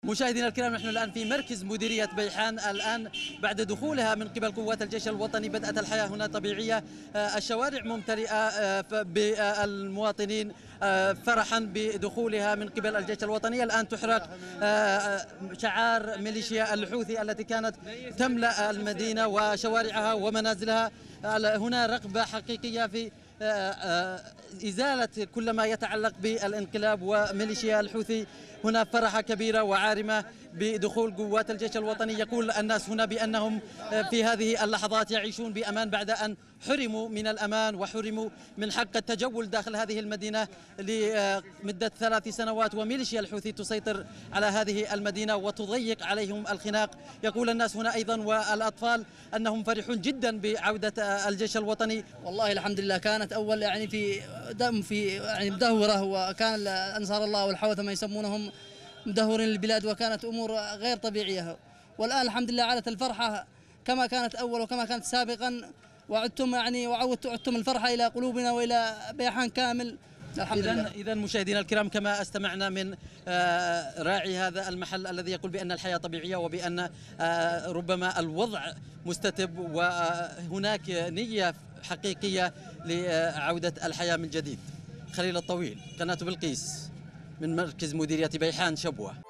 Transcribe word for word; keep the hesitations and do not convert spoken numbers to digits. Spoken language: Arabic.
مشاهدينا الكرام، نحن الآن في مركز مديرية بيحان. الآن بعد دخولها من قبل قوات الجيش الوطني بدأت الحياة هنا طبيعية. الشوارع ممتلئة بالمواطنين فرحا بدخولها من قبل الجيش الوطني. الآن تحرق شعار ميليشيا الحوثي التي كانت تملأ المدينة وشوارعها ومنازلها. هنا رغبة حقيقية في إزالة كل ما يتعلق بالانقلاب وميليشيا الحوثي. هنا فرحة كبيرة وعارمة بدخول قوات الجيش الوطني. يقول الناس هنا بأنهم في هذه اللحظات يعيشون بأمان بعد أن حرموا من الأمان وحرموا من حق التجول داخل هذه المدينة لمدة ثلاث سنوات، وميليشيا الحوثي تسيطر على هذه المدينة وتضيق عليهم الخناق. يقول الناس هنا أيضا والأطفال أنهم فرحون جدا بعودة الجيش الوطني. والله الحمد لله، كانت أول يعني في دم في يعني مدهورة، وكان أنصار الله والحوثمة يسمونهم مدهورين البلاد، وكانت أمور غير طبيعية. والآن الحمد لله عادت الفرحة كما كانت أول وكما كانت سابقا، وعدتم يعني وعدتم الفرحة إلى قلوبنا وإلى بيحان كامل. الحمد إذن لله. إذن مشاهدينا الكرام، كما استمعنا من راعي هذا المحل الذي يقول بأن الحياة طبيعية وبأن ربما الوضع مستتب وهناك نية حقيقية لعودة الحياة من جديد. خليل الطويل، قناة بلقيس، من مركز مديرية بيحان شبوة.